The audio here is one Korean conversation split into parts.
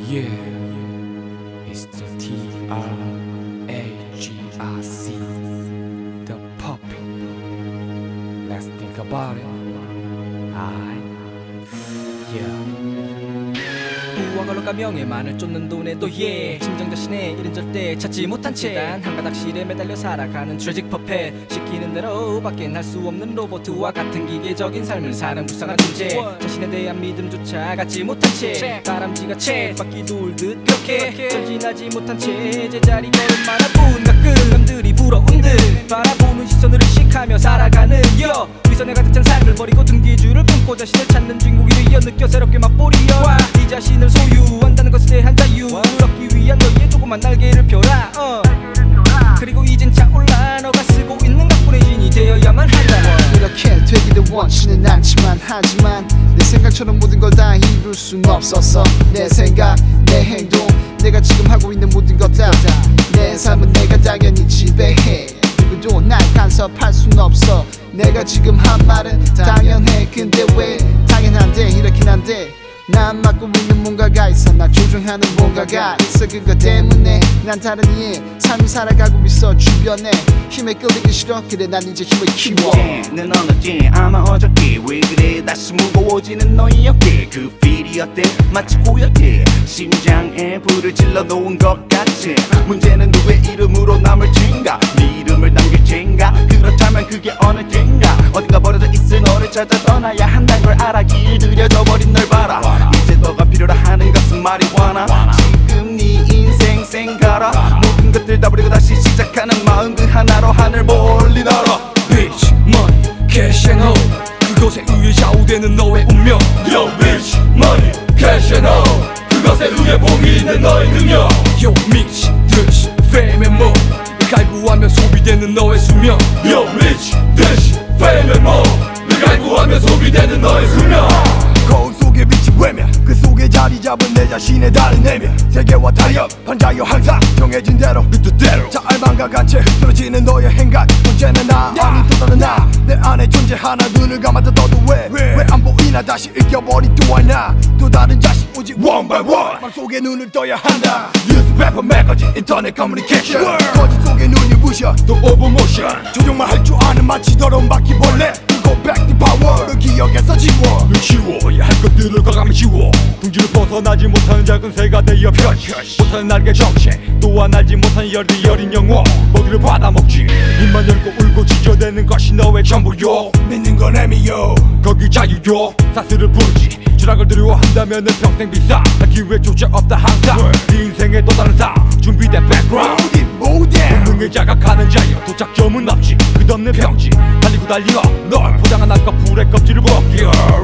Yeah, it's the TRAGRC, the puppy. Let's think about it. Alright, yeah. 우왕걸로가 명예만을 쫓는 돈에도 진정 자신의 일은 절대 찾지 못한 채 단 한 바닥실에 매달려 살아가는 트래직 퍼펫. 시키는 대로 밖엔 할 수 없는 로봇과 같은 기계적인 삶을 사는 불쌍한 존재. 자신에 대한 믿음조차 갖지 못한 채 다람쥐가 쳇바퀴 돌듯 그렇게 전진하지 못한 채 제자리 걸음만 하뿐 가끔 남들이 부러운 듯 바라보는 시선을 의식하며 살아가는 위선에 가득 찬 삶을 버리고 등 뒤에 줄을 끊고 자신을 찾는 주인공이 되어 느껴 새롭게 맛보리여 네 자신을 소유한다는 것에 대한 자유 얻기 위한 너의 조그만 날개를 펴라 그리고 이젠 차올라 너가 쓰고 있는 각본의 진이 되어야만 한다. 이렇게 되기를 원치는 않지만 하지만 내 생각처럼 모든 걸 다 이룰 순 없었어. 내 생각, 내 행동, 내가 지금 하고 있는 모든 것 다 내 삶은 내가 당연히 지배해. 누구도 날 간섭할 순 없어. 내가 지금 한 말은 당연해. 근데 왜 당연한데 이렇긴 한데 난 맡고 있는 뭔가가 있어. 나 조종하는 뭔가가 있어. 그거 때문에 난 다른 이의 삶을 살아가고 있어. 주변에 힘에 끌리기 싫어. 그래 난 이제 힘을 키워. 는 어느지 아마 어저께 왜 그래 다시 무거워지는 너의 어깨. 그 필이 어때 마치 고요해. 심장에 불을 질러 놓은 것 같지. 문제는 누구의 이름으로 남을 진가. 네 이름을 남길 텐가. 그렇다면 그게 어느 땐가 어딘가 버려져 있을 너를 찾아 떠나야 한다는 걸 알아. 길들여져 버린 널 봐라. 이제 너가 필요로 하는 것은 마리화나. 지금 네 인생 생가라. 모든 것들 다 버리고 다시 시작하는 마음 그 하나로 하늘 멀리 날아. Bitch, money, cash and hoe. 그것에 의해 좌우되는 너의 운명. Yo bitch, money, cash and hoe. 그것에 의해 봄이 있는 너의 능력. Yo rich, rich, fame and more. 갈구하며 소비되는 너의 수명. Yo rich, rich, fame and more. 갈구하며 소비되는 너의 수명. 거울 속에 비친 외면 그 속에 자리 잡은 내 자신의 다른 내면. 세계와 타협한 자유 항상 정해진 대로 그 뜻대로 잘 망가간 채 흐트러지는 너의 행각. 언제나 나 아니 또 다른 나 내 안에 존재하나. 눈을 감았다 떠도 왜 안 보이나. 다시 읽혀버린 또 하나 또 다른 자신 오직 one by one. 맘속에 눈을 떠야 한다. 뉴스페이퍼 매거진 인터넷 커뮤니케이션. 거짓 속에 눈이 부셔 또 오버모션. 조종만 할 줄 아는 마치 더러운 바퀴벌레. Go back to power를 기억에서 지워. 지워야 할 것들을 과감히 지워. 둥지를 벗어나지 못하는 작은 새가 되어 펼쳐. 못하는 날개 정체 또한 알지 못한 열이 여린 영혼. 먹이를 받아먹지. 입만 열고 울고 지저대는 것이 너의 전부요. 믿는 건 애미요 거기 자유요. 사슬을 부르지. 추락을 두려워한다면은 평생 비싸. 나 기회조차 없다 항상. 네 인생의 또 다른 삶 준비된 백그라운드. 본능을 자각하는 자유. 도착점은 없지 끝없는 평지. 달리고 달려 널 포장한 악과 불의 껍질을 벗겨.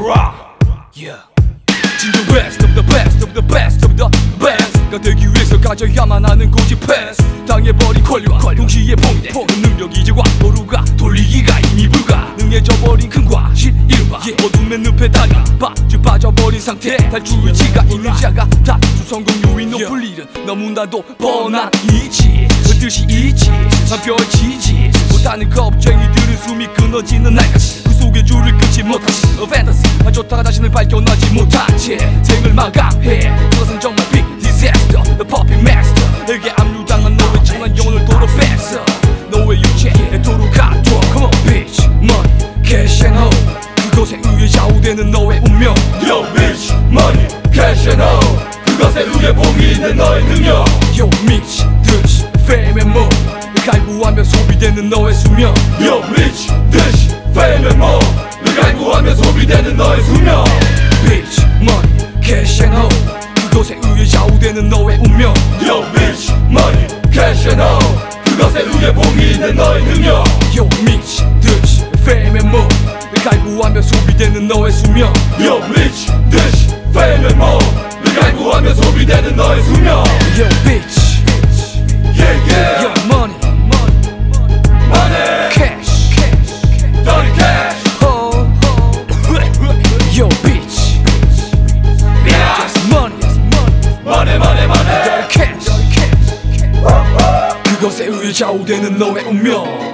Yeah. 진정 best of the best of the best of the best가 되기 위해서 가져야만 하는 고집 패스. 당해버린 권리와 동시에 봉인된 능력이 이제 왕도루가 돌리기가 이미 불가능해져버린 큰 과실 이른바 어둠의 늪에다가 빠져버린 상태. 탈출 의지가 있는 자가 다수 성공 요인 높을 일은 너무나도 뻔한 이치. 뜻이 있지 난 펼치지 못하는 겁쟁이들은 숨이 끊어지는 날까지 그 속에 줄을 끊지 못하지 판타지 좋다가 자신을 발견하지 못한 채 생을 마감해. 그것은 정말 big disaster. The puppet master 내게 압류당한 너의 정한 영혼을 도로 뺐어. 너의 육체에 도로 가둬. Come on bitch, money, cash and hoe. 그것에 의해 좌우되는 너의 운명. Yo bitch, money, cash and hoe. 그것에 의해 봄이 있는 너의 능력. Yo rich, rich, fame and more. 갈구하며 소비되는 너의 수명. Yo rich, rich, fame and more. 갈구하며 소비되는 너의 수명. Bitch, money, cash and hoe. 그것에 의해 좌우되는 너의 운명. Yo bitch, money, cash and hoe. 그것에 의해 봄이 있는 너의 능력. Yo rich, rich, fame and more. 갈구하며 소비되는 너의 수명. Yo rich, rich, fame and more. 갈구하며 소비되는 너의 수명. Yo bitch, yeah yeah. Yo money, money, cash, dirty cash. oh. Yo bitch, just money, money, money, money, cash. 그것에 의해 좌우되는 너의 운명.